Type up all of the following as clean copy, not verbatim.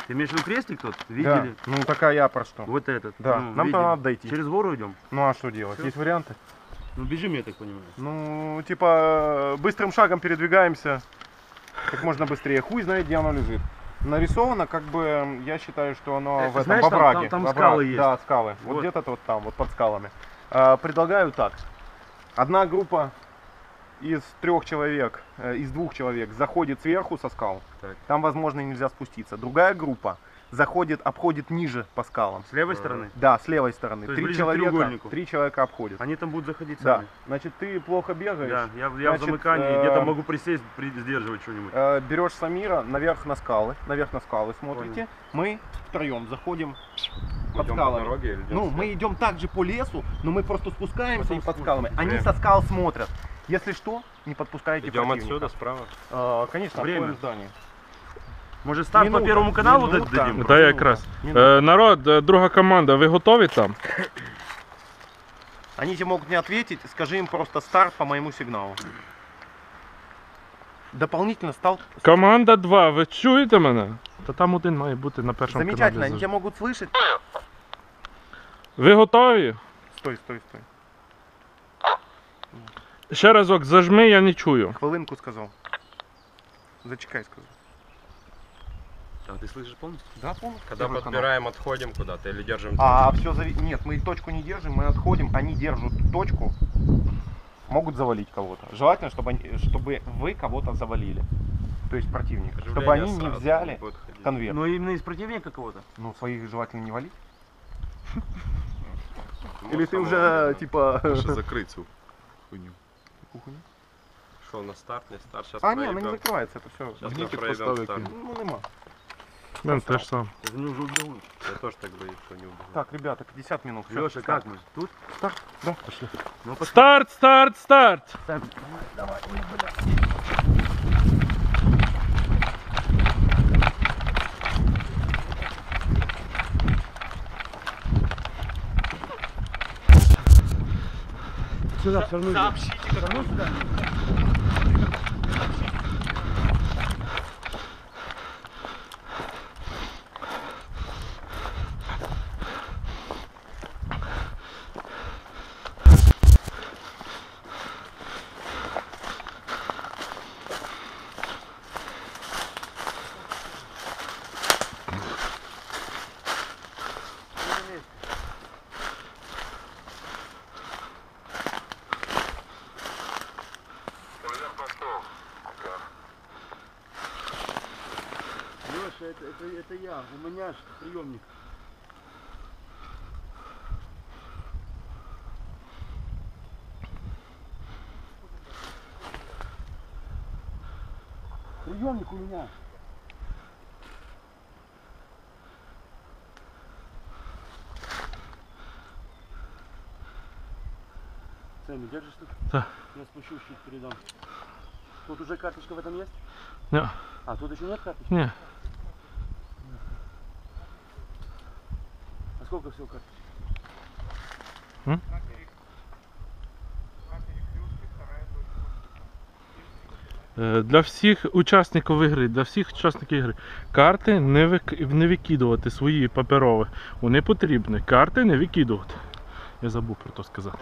Ты имеешь в виду крестик тот? Видели? Да. Ну такая я про что. Вот этот. Да, Ну, нам-то надо дойти. Через гору идем? Ну а что делать? Всё? Есть варианты? Ну бежим, я так понимаю. Ну, типа, быстрым шагом передвигаемся как можно быстрее. Хуй знает, где оно лежит. Нарисовано, как бы, я считаю, что оно в этом, знаешь, во там- враге. там Во скалы враге. есть. Да, скалы. Вот Вот. где-то вот там, вот под скалами. Предлагаю так. Одна группа из 3 человек, из 2 человек заходит сверху со скал. Так. Там, возможно, нельзя спуститься. Другая группа заходит, обходит ниже по скалам. С левой стороны? Да, с левой стороны. То есть 3 ближе к треугольнику. 3 человека обходят. Они там будут заходить Да. сами? Значит, ты плохо бегаешь. Да, я в Значит, замыкании, где-то могу присесть, сдерживать что-нибудь. Берешь Самира наверх на скалы, смотрите. Мы втроем заходим под Идем по скалами. дороге или идем Ну, вслед? мы идем также по лесу, но мы просто спускаемся Потом и под спустимся. скалами. Они Время. со скал смотрят. Если что, не подпускайте Идем противника. отсюда справа. Конечно, Время. обходим здание. Может старт Минута, по первому каналу минута. дадим? Та якраз. Народ, друга команда, ви готові там? Они тебе могут не ответить, скажи им просто старт по моему сигналу. Дополнительно стал... Команда 2, ви чуєте мене? Та там один має бути на першому Замечательно, каналі. они тебя могут слышать. Ви готові? Стой, стой, стой. Ще разок зажми, я не чую. Хвилинку сказал. Зачекай, сказал. А ты слышишь полностью? Да, полностью. Когда Первый канал. подбираем, отходим куда-то или держим. А все Нет, мы точку не держим, мы отходим, они держат точку, могут завалить кого-то. Желательно, чтобы вы кого-то завалили. То есть противника. Чтобы они не взяли конверт. Но именно из противника кого-то? Ну, своих желательно не валить. Или ты уже, типа... Лучше закрыть всю хуйню. Шел на старт, не старт. Сейчас А, не, она не закрывается, это все. Сейчас мы Гнитик проявим поставил старт. кинь. Ну, нема. Мен теж сам. Они уже убегут. Я тоже так боюсь, что не убегу. Так, ребята, 50 минут. Всё, Леша, старт. как мы? Тут? Старт, да, пошли. Ну, пошли. Старт, старт, старт! Сюда, все равно. Леша, это я, у меня ж приемник. Приемник у меня. Сэмми, держишь тут? Да. Я спущу, чуть передам. Тут уже карточка в этом есть? Не. А, тут еще нет карточки? Ні. А сколько всего карточек? Для всіх учасників ігри, для всіх учасників ігри, карти не викидувати свої паперові. Вони потрібні. Карти не викидувати. Я забув про це сказати.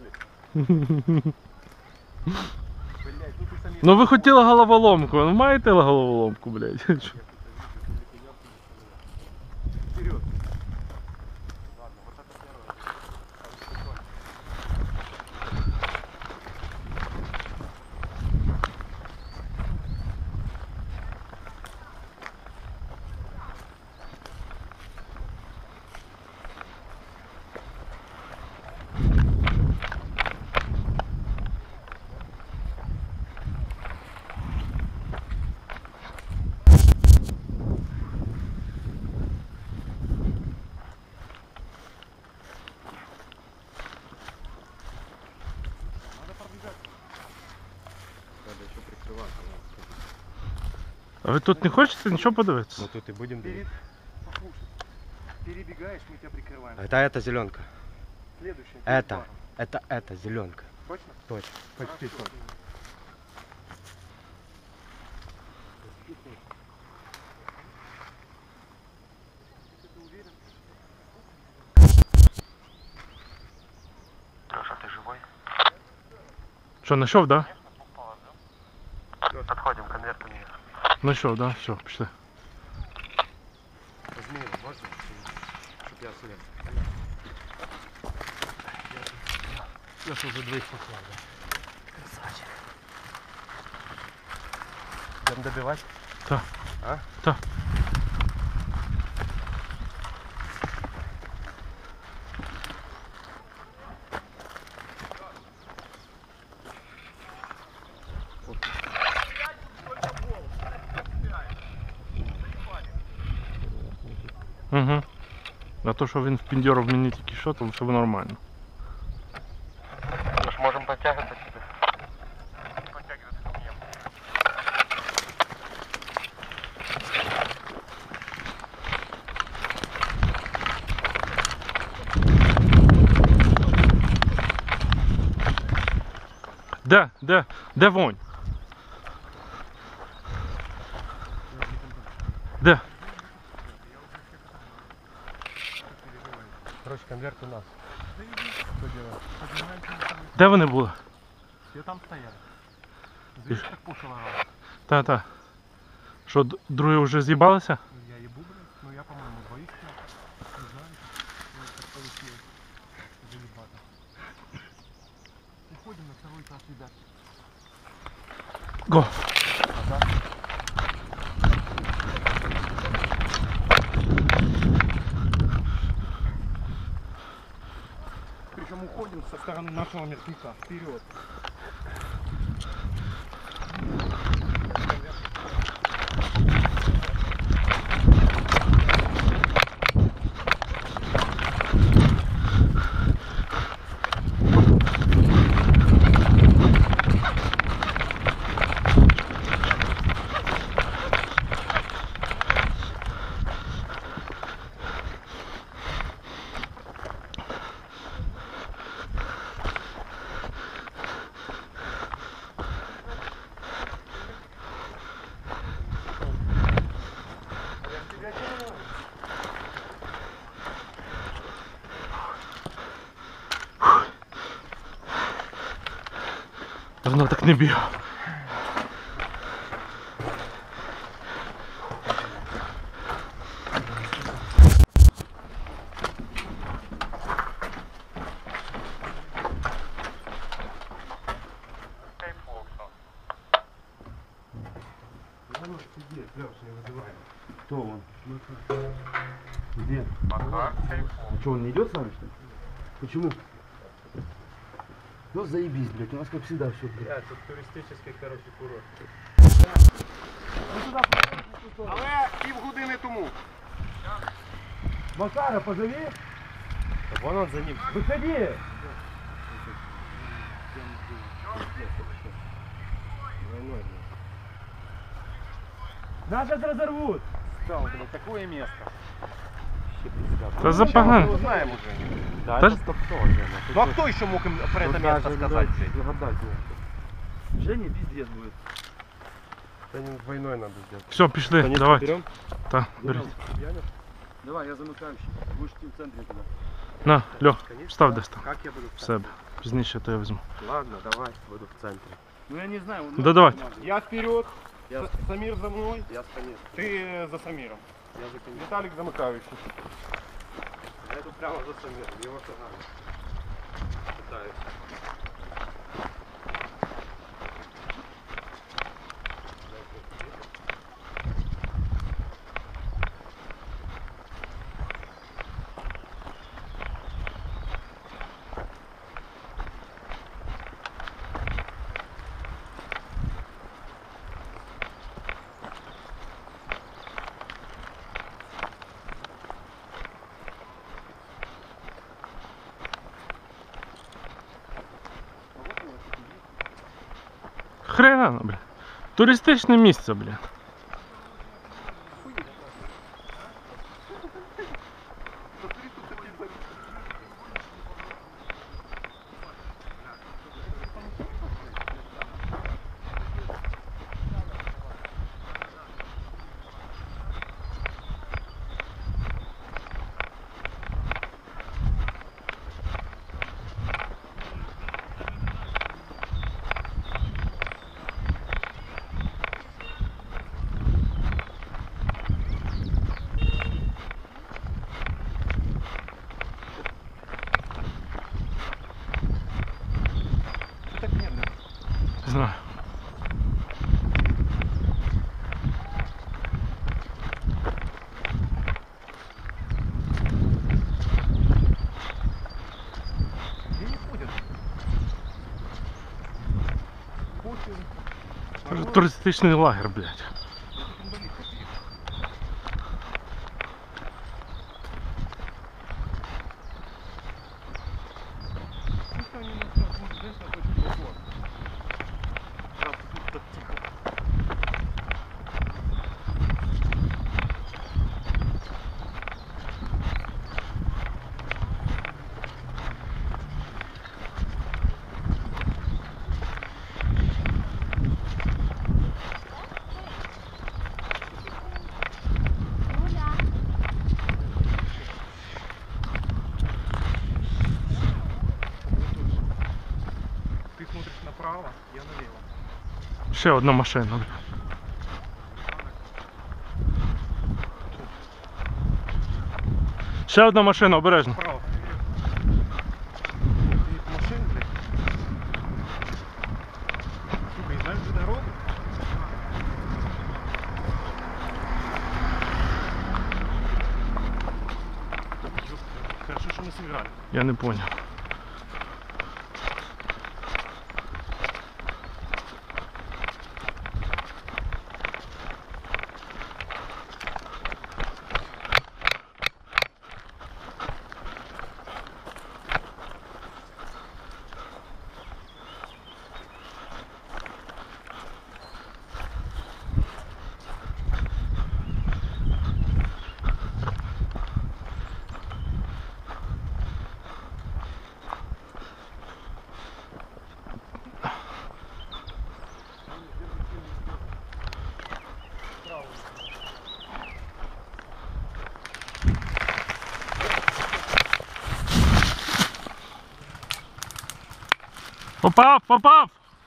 Ну ви хотіли головоломку, ну маєте головоломку, блядь. Вперед. Ладно, вот это первое. Надо еще прикрываться. А ви тут не хочете нічого подивитися? Ну тут и будем Перед... Послушай. Перебегаешь, мы тебя прикрываем. Это зеленка. Следующее. Это зеленка. Точно? Точно. Почти точно. Леша, ты живой? Що, знайшов, да? Подходим, конверт у меня. Знайшов, да? Все, пішли. Возьми его, можно? Чтоб я слез. Я ж уже двоих послал, да. Будем добивать? Так. А? Так. Угу. А то, що він впіндьорив мені тільки що, то все нормально. Мы ж можем подтягиваться к тебе. Де вонь? Де? Короче, конверт у нас. Де вони були? Все там стояли. Ти Звідси ж- так пушила рано. Та. Що, другі вже з'їбалися? Я ебу, блядь. Ну я, по-моему, двоих снял. Не знаю. Ну, как получилось. Заебато. Уходим на второй этаж, ребят. Го! Причем уходим со стороны нашего мертвеца. Вперед. Давно так не бігав. Кто он? Где? А что, он не идет с нами, что ли? Почему? Ну заебись, блядь, у нас как всегда все, блядь. Тут туристический, короче, курорт. Але півгодини тому. Макара, позови! Вон он за ним. Выходи! Нас сейчас разорвут! Стал, блядь, такое место. Та запогано. Мы знаем уже. Да, Та это ж- стоп-тоже. Ну а кто еще мог им про это место сказать, блядь? Загадать Женя пиздец будет. Это двойной надо сделать. Все, пішли, Конечно, давайте. берем. Та, беріть. Давай, я замыкающий. Будешь идти в центре туда. На, Льох, став десь там. Как я буду В себе. Пізніше то я візьму. Ладно, давай, буду в центре. Ну я не знаю. Да давай. Я вперед, Я, Самир за мной, я с конец. ты за Самиром. Я за конец. Виталик замыкающий. Я иду прямо за Самиром, его шагами. Пытаюсь. Хрена, блін. Туристичне місце, блін. Знаю. Туристичний лагер, блядь. Ты смотришь направо, я налево. Ще одна машина. Ще одна машина, обережно. Направо. Ты машин, блядь. Сука, и знаешь где дорогу? Хорошо, что мы сыграли. Я не понял. Попав, попав!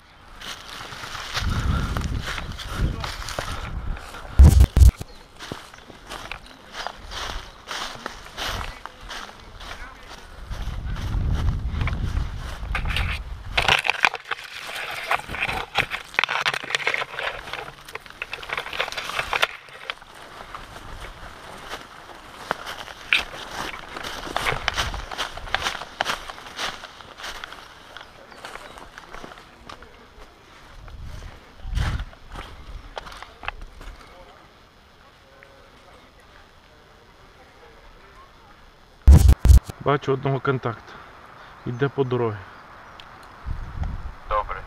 Бачу одного контакту. Йде по дорозі. Добре.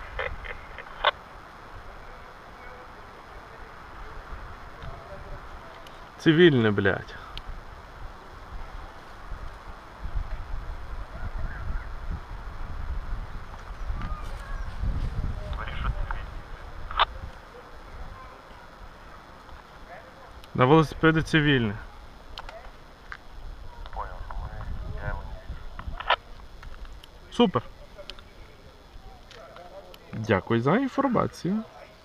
Цивільне, блядь. Вирішу тобі. На велосипеді цивільне. Понял, ну я его не вижу. Супер. Дякую за інформацію.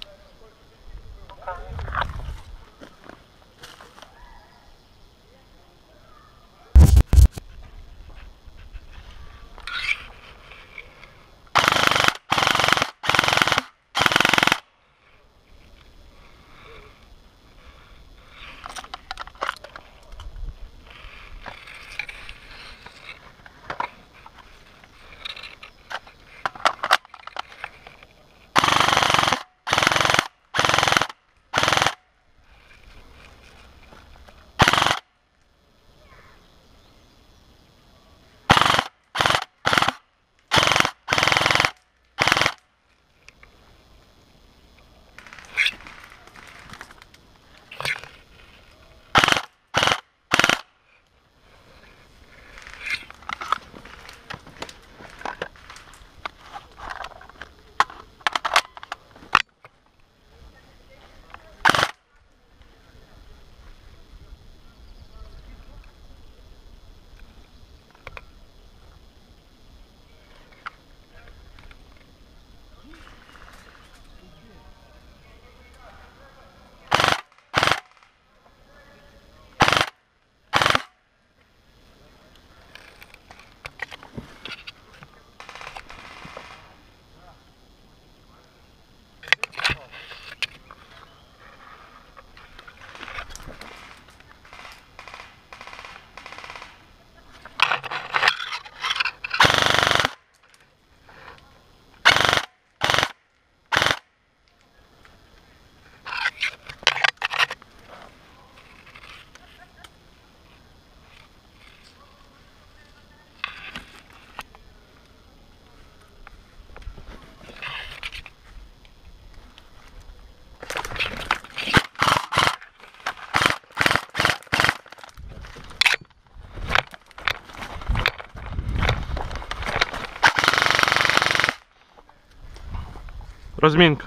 Розмінка.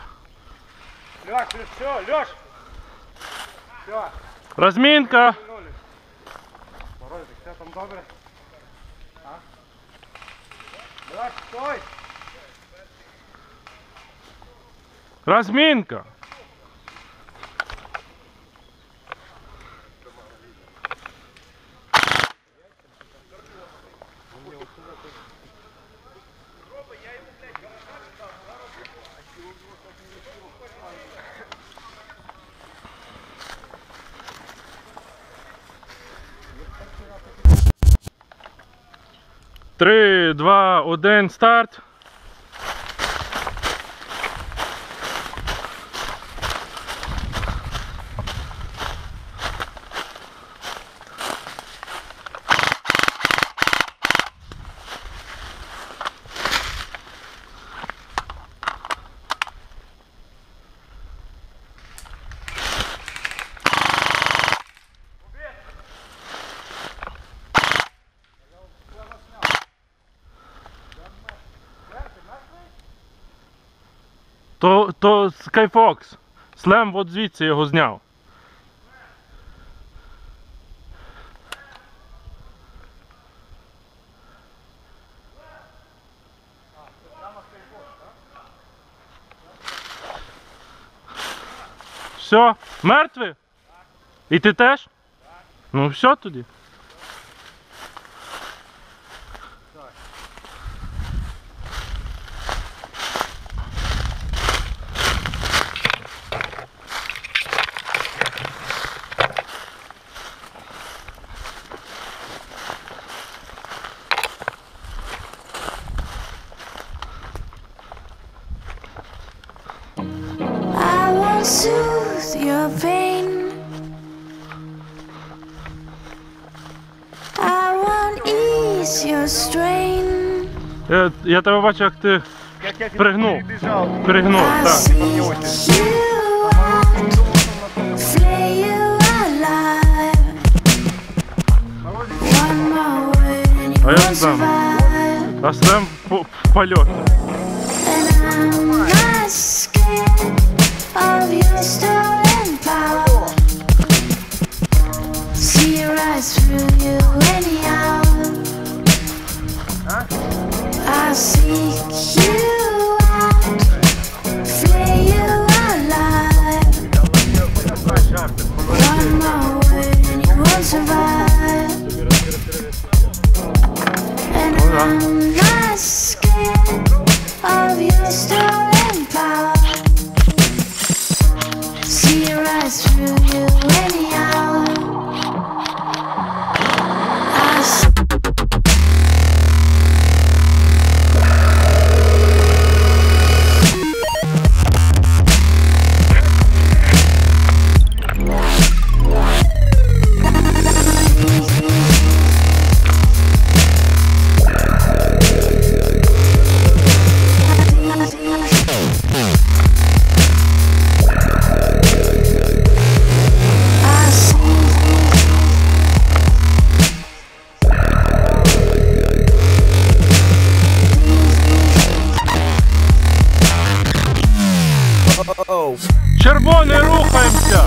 Лёш, все, Лёш! Все, Розмінка. Морозик, все там добре? А? Лёш, стой! Розмінка. Три, два, один, старт. То Skyfox. Слем от звідси його зняв. Все, мертвий? І ти теж? Ну все тоді. Soothe your pain. I won't ease your strain. Я тебе бачу, як ти пригнув. Пригнув, I так. seek you out, flay you alive. One more word and you А я won't сам. survive. А Слем в польоті. And I'm not scared of your stolen power. See right through you anyhow. I seek you out, да. I'm not scared of your stolen power. See right through you anyhow. I see. Червоний, рухаємося!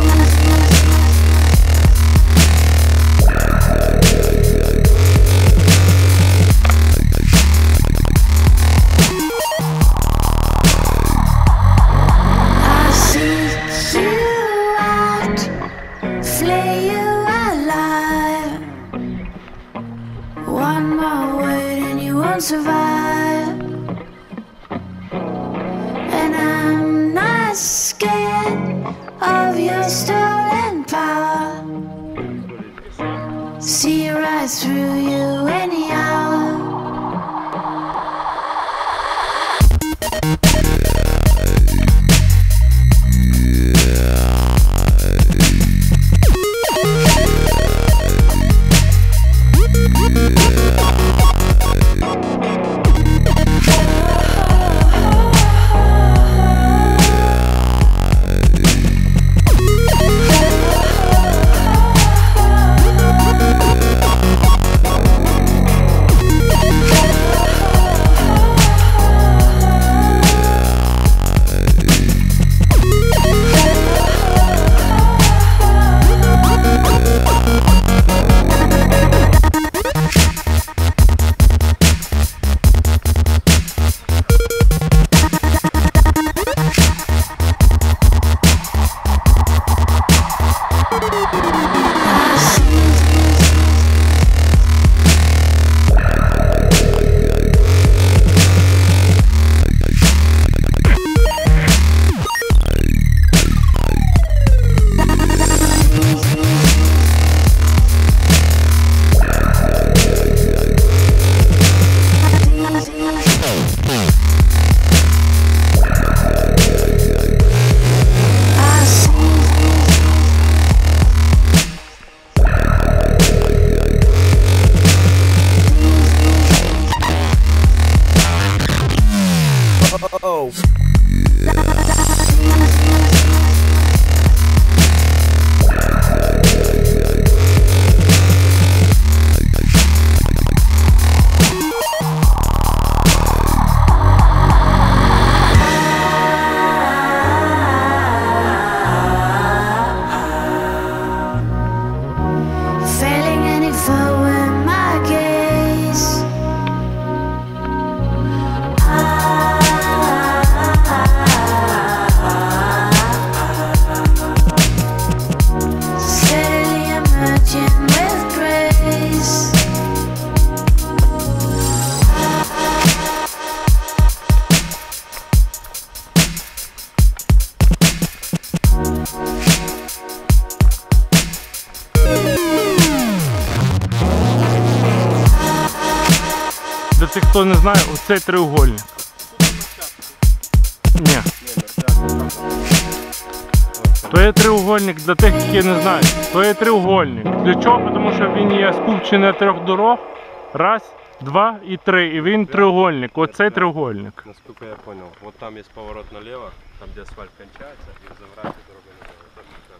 I seek you out, flay you alive. One more word and you won't survive. And I'm not scared of your stolen power. See right through you anyhow. Failing any foe in my gaze. Steadily emerging with grace. Для тих, хто не знає, оцей треугольник. Ні. То є треугольник для тих, які не знають. То є треугольник. Для чого? Тому що він є скупчення трьох дорог. Раз, два і три. І він треугольник. Оцей треугольник. Насколько я понял, вот там есть поворот налево, там где асфальт кончается, и в заврате дорога.